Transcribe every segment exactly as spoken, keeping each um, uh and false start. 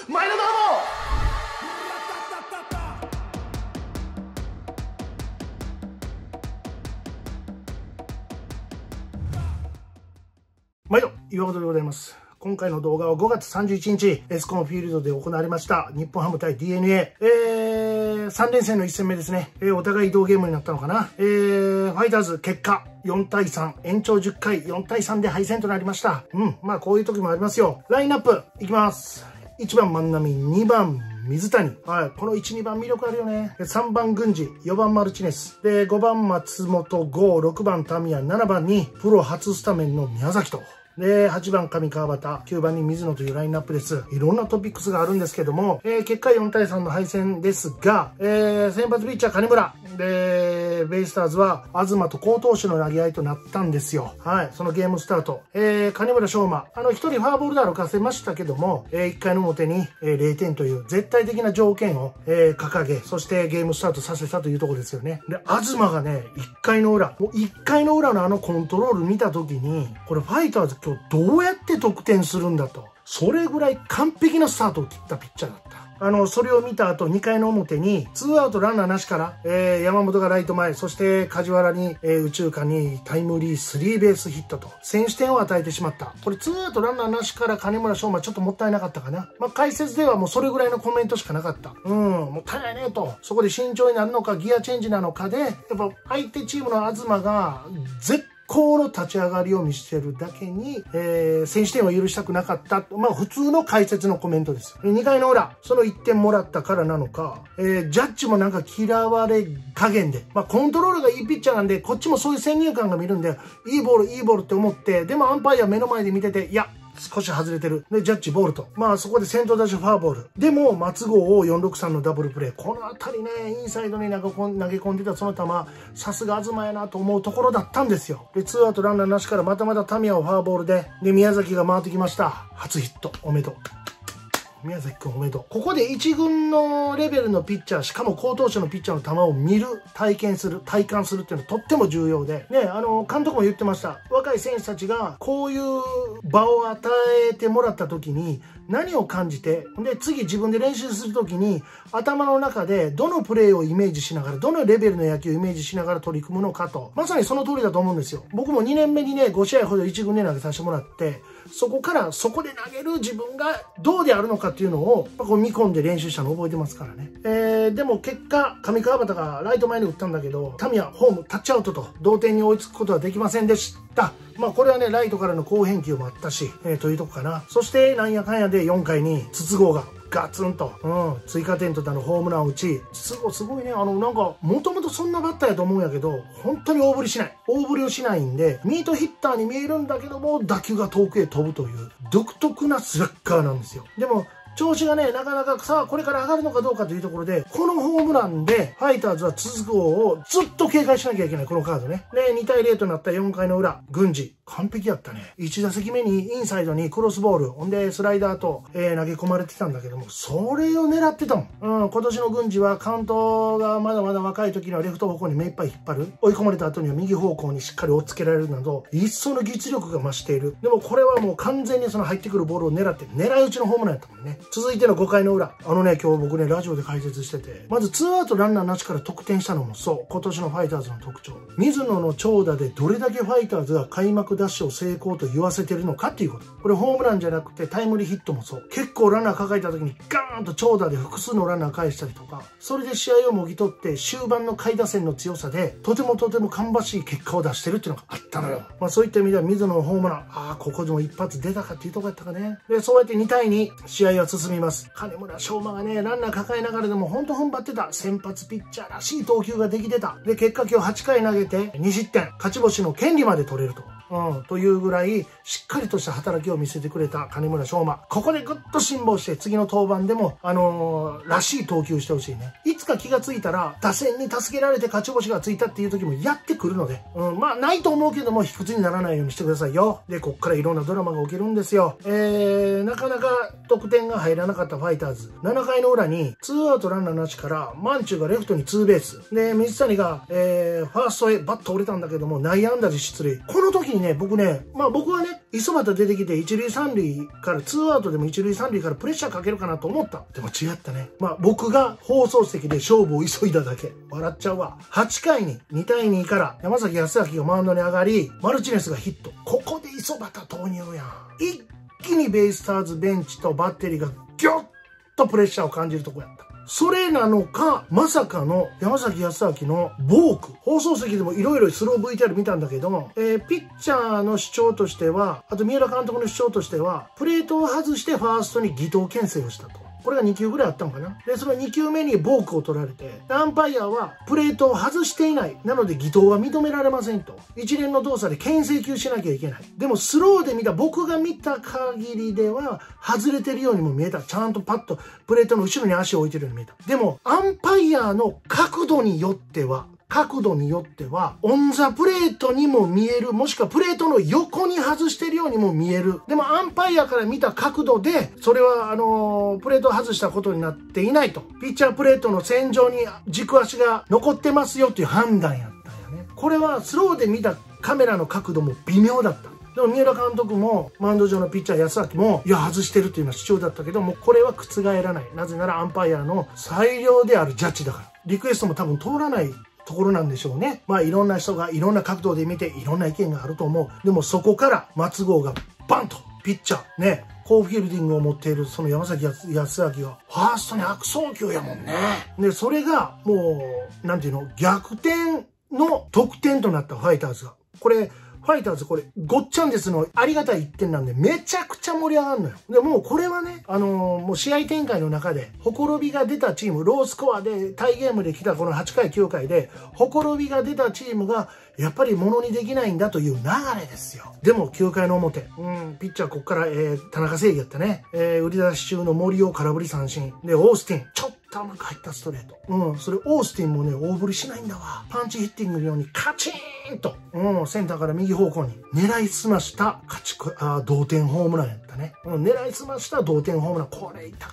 前田どうも。毎度岩本でございます。今回の動画はごがつさんじゅういちにちエスコンフィールドで行われました日本ハム対 ディーエヌエー、えー、さん連戦のいち戦目ですね、えー、お互い移動ゲームになったのかな、えー、ファイターズ結果よんたいさん、延長じゅっかいよんたいさんで敗戦となりました。うん、まあこういう時もありますよ。ラインナップいきます。いちばん万波、にばん水谷。はい。このいち、にばん魅力あるよね。さんばん郡司、よばんマルチネス。で、ごばん松本、ご、ろくばんタミヤ、ななばんにプロ初スタメンの宮崎と。で、はちばん上川端、きゅうばんに水野というラインナップです。いろんなトピックスがあるんですけども、えー、結果よんたいさんの敗戦ですが、えー、先発ピッチャー金村。で、ベイスターズは東と好投手の投げ合いとなったんですよ。はい。そのゲームスタート。えー、金村翔馬。あの、一人フォアボールで歩かせましたけども、えー、いっかいの表に、えー、れいてんという絶対的な条件を、えー、掲げ、そしてゲームスタートさせたというところですよね。で、東がね、いっかいの裏、もういっかいの裏のあのコントロール見たときに、これファイターズ今日どうやって得点するんだと。それぐらい完璧なスタートを切ったピッチャーだった。あの、それを見た後、にかいの表に、ツーアウトランナーなしから、えー、山本がライト前、そして梶原に、えー、右中間にタイムリースリーベースヒットと、先取点を与えてしまった。これ、ツーアウトランナーなしから金村翔馬ちょっともったいなかったかな。まあ、解説ではもうそれぐらいのコメントしかなかった。うん、もったいないねと。そこで慎重になるのか、ギアチェンジなのかで、やっぱ相手チームの東が、絶対この立ち上がりを見せてるだけに、えー、先取点を許したくなかった。まあ普通の解説のコメントです。にかいの裏、そのいってんもらったからなのか、えー、ジャッジもなんか嫌われ加減で、まあコントロールがいいピッチャーなんで、こっちもそういう先入観が見るんで、いいボール、いいボールって思って、でもアンパイア目の前で見てて、いや、少し外れてる。で、ジャッジボールと。まあそこで先頭打者フォアボール。でも、松郷をよんろくさんのダブルプレー。このあたりね、インサイドに投げ込んでたその球、さすが東やなと思うところだったんですよ。で、ツーアウトランナーなしからまたまたタミヤをフォアボールで、で、宮崎が回ってきました。初ヒット。おめでとう。宮崎くんおめでとう。ここで一軍のレベルのピッチャー、しかも好投手のピッチャーの球を見る、体験する、体感するっていうのはとっても重要で、ね、あの、監督も言ってました。若い選手たちがこういう場を与えてもらった時に何を感じて、で、次自分で練習する時に頭の中でどのプレーをイメージしながら、どのレベルの野球をイメージしながら取り組むのかと。まさにその通りだと思うんですよ。僕もにねんめにね、ごしあいほど一軍で投げさせてもらって、そこからそこで投げる自分がどうであるのかっていうのをこう見込んで練習したのを覚えてますからね。えー、でも結果、上川端がライト前に打ったんだけど、タミヤホームタッチアウトと同点に追いつくことはできませんでした。まあこれはね、ライトからの好返球もあったし、えー、というとこかな。そしてなんやかんやでよんかいに筒香がガツンと、うん、追加点とあのホームランを打ち、すごい、すごいね、あの、なんか、もともとそんなバッターやと思うんやけど、本当に大振りしない。大振りをしないんで、ミートヒッターに見えるんだけども、打球が遠くへ飛ぶという、独特なスラッガーなんですよ。でも、調子がね、なかなかさあ、これから上がるのかどうかというところで、このホームランで、ファイターズは筒香をずっと警戒しなきゃいけない、このカードね。で、にたいゼロとなったよんかいの裏、郡司。完璧やったね。いち打席目にインサイドにクロスボール、ほんでスライダーと、えー、投げ込まれてたんだけども、それを狙ってたもん。うん、今年の郡司はカウントがまだまだ若い時にはレフト方向に目いっぱい引っ張る。追い込まれた後には右方向にしっかり追っつけられるなど、一層の技術力が増している。でもこれはもう完全にその入ってくるボールを狙って、狙い撃ちのホームランやったもんね。続いてのごかいの裏。あのね、今日僕ね、ラジオで解説してて、まずツーアウトランナーなしから得点したのもそう、今年のファイターズの特徴。水野の長打でどれだけファイターズが開幕ダッシュを成功と言わせてるのかっていうこと。これホームランじゃなくてタイムリーヒットもそう。結構ランナー抱えた時にガーンと長打で複数のランナー返したりとか、それで試合をもぎ取って終盤の下位打線の強さで、とてもとても芳しい結果を出してるっていうのがあったのよ。まあそういった意味では水野のホームラン、ああ、ここでも一発出たかっていうとこやったかね。で、そうやってにたいに試合は進みます。金村翔馬がね、ランナー抱えながらでも本当踏ん張ってた。先発ピッチャーらしい投球ができてた。で、結果今日はちかい投げてにしってん。勝ち星の権利まで取れると。うん、というぐらいしっかりとした働きを見せてくれた金村翔馬。ここでぐっと辛抱して次の登板でも、あのー、らしい投球してほしいね。いつか気がついたら打線に助けられて勝ち星がついたっていう時もやってくるので、うん、まあないと思うけども卑屈にならないようにしてくださいよ。で、こっからいろんなドラマが起きるんですよ。えー、なかなか得点が入らなかったファイターズ。ななかいの裏にツーアウトランナーなしからマンチューがレフトにツーベース。で、水谷が、えー、ファーストへバット折れたんだけども内野安打で出塁。この時にね、僕ね、まあ僕はね、 磯端出てきて一塁三塁からツーアウトでも一塁三塁からプレッシャーかけるかなと思った。でも違ったね。まあ僕が放送席で勝負を急いだだけ。笑っちゃうわ。はちかいににたいにから山崎康晃がマウンドに上がり、マルチネスがヒット。ここで磯端投入やん。一気にベイスターズベンチとバッテリーがギュッとプレッシャーを感じるとこやった。それなのか、まさかの山崎康晃のボーク。放送席でもいろいろスロー ブイティーアール 見たんだけど、えー、ピッチャーの主張としては、あと三浦監督の主張としては、プレートを外してファーストに偽投牽制をしたと。これがにきゅうぐらいあったのかな。で、そのにきゅうめにボークを取られて、アンパイアはプレートを外していない。なので偽投は認められませんと。一連の動作で牽制球しなきゃいけない。でもスローで見た、僕が見た限りでは、外れてるようにも見えた。ちゃんとパッとプレートの後ろに足を置いてるように見えた。でも、アンパイアの角度によっては、角度によっては、オンザプレートにも見える、もしくはプレートの横に外してるようにも見える。でもアンパイアから見た角度で、それはあのー、プレートを外したことになっていないと。ピッチャープレートの線上に軸足が残ってますよっていう判断やったんやね。これはスローで見たカメラの角度も微妙だった。でも三浦監督もマウンド上のピッチャー安晃もいや外してるっていうのは主張だったけども、これは覆らない。なぜならアンパイアの裁量であるジャッジだから。リクエストも多分通らないところなんでしょうね。まあいろんな人がいろんな角度で見ていろんな意見があると思う。でもそこから松郷がバンとピッチャーね、好フィールディングを持っているその山崎康晃がファーストに悪送球やもんね。で、それがもう、なんていうの、逆転の得点となったファイターズが。これ、ファイターズこれ、ごっちゃんですのありがたいいってんなんで、めちゃくちゃ盛り上がるのよ。で、もうこれはね、あのー、もう試合展開の中で、ほころびが出たチーム、ロースコアで、タイゲームで来たこのはちかい、きゅうかいで、ほころびが出たチームが、やっぱり物にできないんだという流れですよ。でもきゅうかいの表、うん、ピッチャーこっから、えー、田中正義やったね。えー、売り出し中の森を空振り三振。で、オースティン、ちょっと甘く入ったストレート。うん、それオースティンもね、大振りしないんだわ。パンチヒッティングのようにカチーンと、うん、センターから右方向に狙いすました勝ちあ同点ホームランやったね。うん、狙いすました同点ホームラン。これ痛かった。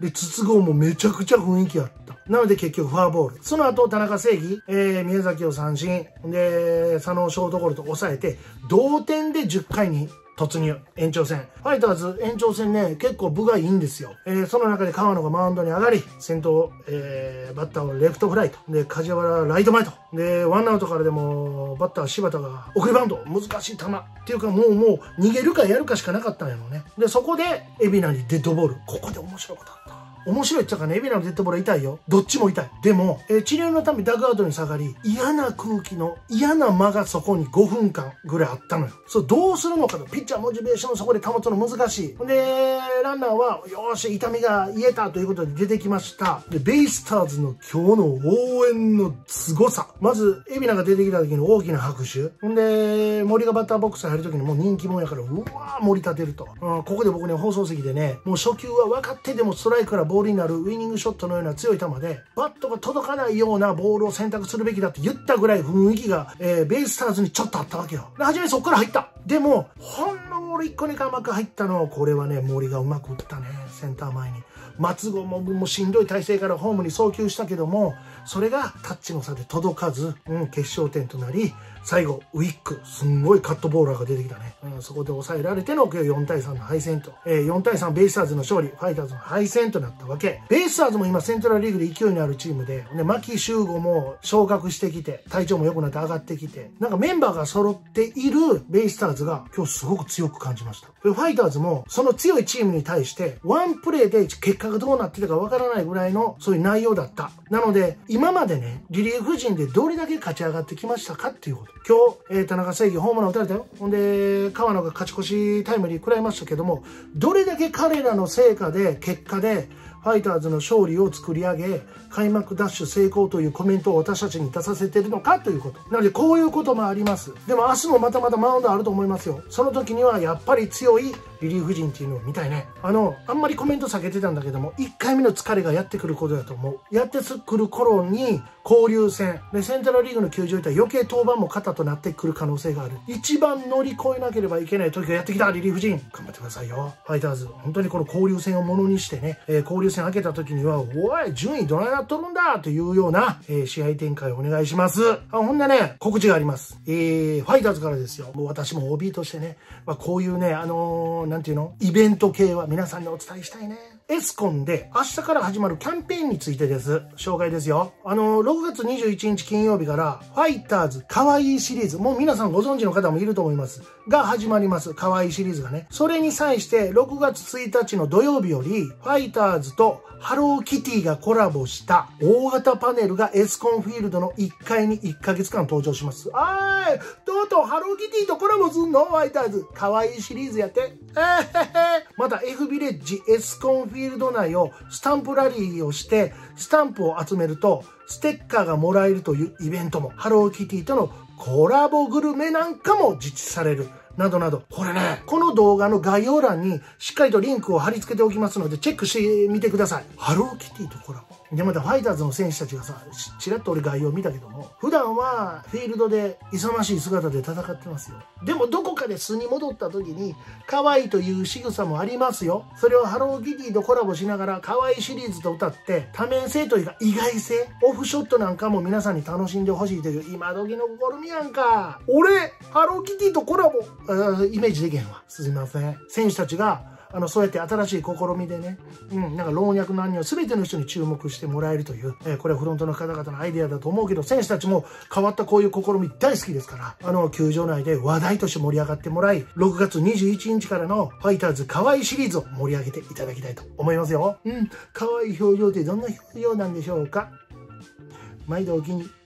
で、筒香もめちゃくちゃ雰囲気あった。なので結局フォアボール。その後、田中正義、えー、宮崎を三振、で、佐野をショートゴロと抑えて、同点でじゅっかいに突入。延長戦。ファイターズ延長戦ね、結構分がいいんですよ。えー、その中で川野がマウンドに上がり、先頭、えー、バッターをレフトフライと。で、梶原ライト前と。で、ワンアウトからでも、バッター柴田が送りバウンド。難しい球。っていうかもうもう逃げるかやるかしかなかったんやろうね。で、そこで、海老名にデッドボール。ここで面白いことあった。面白いっちゃうかね、海老名のデッドボールは痛いよ。どっちも痛い。でも、えー、治療のためにダグアウトに下がり、嫌な空気の嫌な間がそこにごふんかんぐらいあったのよ。そう、どうするのかと。ピッチャーモチベーションをそこで保つの難しい。で、ランナーは、よーし、痛みが癒えたということで出てきました。で、ベイスターズの今日の応援の凄さ。まず、海老名が出てきた時の大きな拍手。んで、森がバッターボックス入る時にもう人気者やから、うわー、盛り立てると。うん、ここで僕ね、放送席でね、もう初球は分かってでもストライクからボールになるウイニングショットのような強い球で、バットが届かないようなボールを選択するべきだって言ったぐらい雰囲気が、えー、ベイスターズにちょっとあったわけよ。で、初めそっから入った。でも、ほんのボールいっこにか甘く入ったのを、これはね、森がうまく打ったね。センター前に。松郷ももうしんどい体勢からホームに送球したけども、それがタッチの差で届かず、うん、決勝点となり、最後、ウィック、すんごいカットボーラーが出てきたね。うん、そこで抑えられてのよんたいさんの敗戦と。えー、よんたいさんベイスターズの勝利、ファイターズの敗戦となったわけ。ベイスターズも今セントラルリーグで勢いのあるチームで、ね、牧秀悟も昇格してきて、体調も良くなって上がってきて、なんかメンバーが揃っているベイスターズが今日すごく強く感じました。ファイターズもその強いチームに対して、ワンプレーで結果がどうなってたかわからないぐらいのそういう内容だった。なので、今までね、リリーフ陣でどれだけ勝ち上がってきましたかっていうこと。今日、えー、田中正義ホームラン打たれたよ。ほんで、川野が勝ち越しタイムリー食らいましたけども、どれだけ彼らの成果で、結果で、ファイターズの勝利を作り上げ、開幕ダッシュ成功というコメントを私たちに出させてるのかということ。なので、こういうこともあります。でも明日もまたまたマウンドあると思いますよ。その時にはやっぱり強いリリーフ陣っていうのを見たいね。あの、あんまりコメント避けてたんだけども、いっかいめの疲れがやってくることだと思う。やってくる頃に、交流戦。で、セントラルリーグの球場行ったら余計登板も肩となってくる可能性がある。一番乗り越えなければいけない時がやってきたリリーフ陣。頑張ってくださいよ。ファイターズ。本当にこの交流戦をものにしてね、えー、交流流戦開けた時には、おい、順位どないなっとるんだというような、えー、試合展開をお願いします。あ、ほんでね、告知があります。えー、ファイターズからですよ。もう私も オービー としてね、まあ、こういうね、あのー、なんていうのイベント系は皆さんにお伝えしたいね。エスコンで明日から始まるキャンペーンについてです。紹介ですよ。あのー、ろくがつにじゅういちにち金曜日から、ファイターズかわいいシリーズ、もう皆さんご存知の方もいると思います。が始まります。かわいいシリーズがね。それに際して、ろくがつついたちの土曜日より、ファイターズとハローキティがコラボした大型パネルがエスコンフィールドのいっかいにいっかげつかん登場します。あーい、とうとうハローキティとコラボすんのファイターズ。かわいいシリーズやって。えー、また F ビレッジエスコンフィールド内をスタンプラリーをして、スタンプを集めると、ステッカーがもらえるというイベントも、ハローキティとのコラボグルメなんかも実施される。などなど。これね、この動画の概要欄にしっかりとリンクを貼り付けておきますので、チェックしてみてください。ハローキティとコラボ。で、またファイターズの選手たちがさ、ちらっと俺概要見たけども、普段はフィールドで勇ましい姿で戦ってますよ。でもどこかで素に戻った時に、可愛いという仕草もありますよ。それをハローキティとコラボしながら、可愛いシリーズと歌って、多面性というか意外性、オフショットなんかも皆さんに楽しんでほしいという今時の試みやんか。俺、ハローキティとコラボ、イメージできへんわ。すいません。選手たちが、あの、そうやって新しい試みでね、うん、なんか老若男女全ての人に注目してもらえるという、えー、これはフロントの方々のアイデアだと思うけど、選手たちも変わったこういう試み大好きですから、あの、球場内で話題として盛り上がってもらい、ろくがつにじゅういちにちからのファイターズ可愛いシリーズを盛り上げていただきたいと思いますよ。うん、可愛い表情ってどんな表情なんでしょうか。毎度お気に。